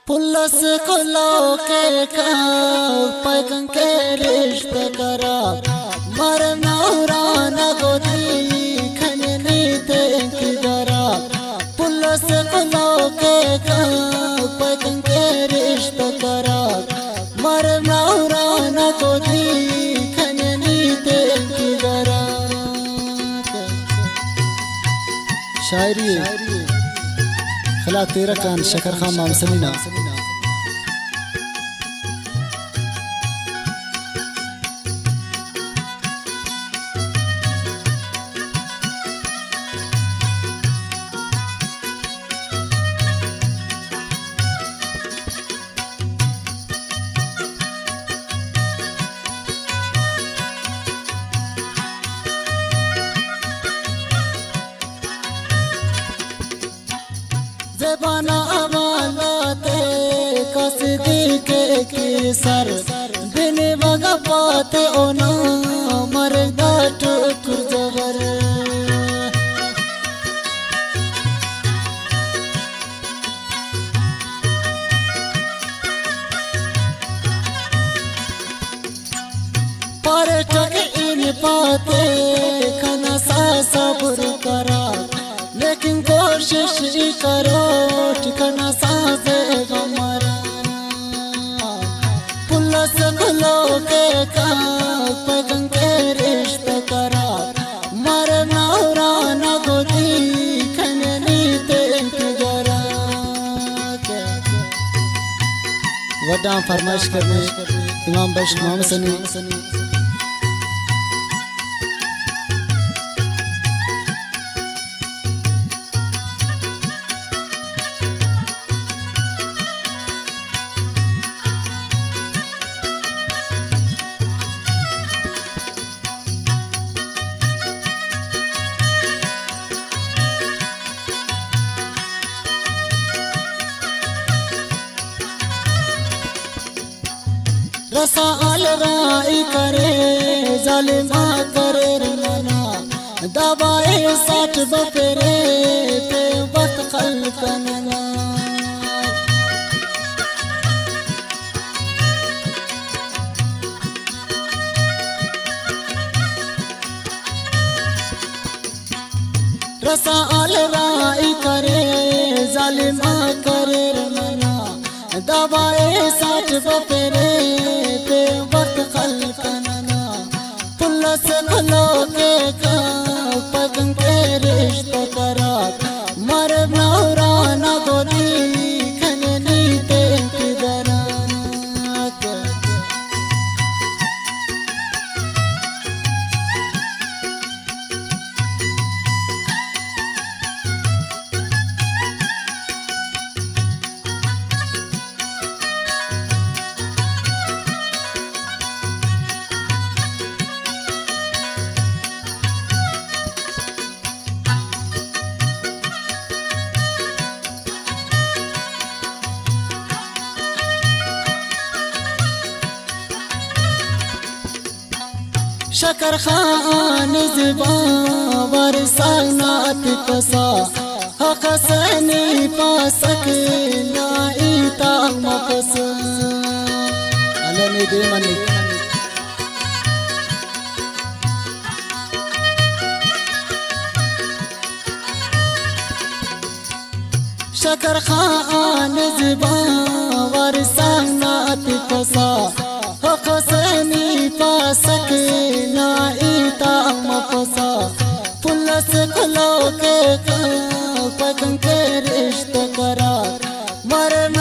पुलस कुलो के पैगं के रिश्ते करा मर नौराना गोदी खननी दे की दरा पुलस कुलो के पैगं के रिश्ते करा मर नौराना गोदी खननी दे की दरा। शायरी खला तेरा कान शकर खान माम समीना जबाना अमालाते कसदी के सर बिन बगा पाते ओना मरदा ठुकुर जबर पर टक इन पाते खना सा सब्र करा लेकिन कोशिश करो ठिकाना साजे गमरा पुलस खुलो के पैगं के रिश्ते करा मर नौराना गोदी खननी दे की दरा। वड्डा फरमाइश करने इमाम बख्श मोहम्मद सनी रसा आल राई करे जालिमा करे रमना दबाए 60 बफरे पे वक्त खलकना रसा आल राई करे जालिमा करे रमना दबाए 60 बफरे पे वक्त खलकना पुलस खुलो के पैगं के रिश्ते करा मर नौराना गोदी खननी दे की दरा। शकर खान ज़िबा वरसानात पसा हक सनी पासक नाईता मपस अलने दे मनी शकर खान ज़िबा वरसानात पसा हक सनी पासक नाईता मपसा पुलस खुलो के पैगं के रिश्ते करा मर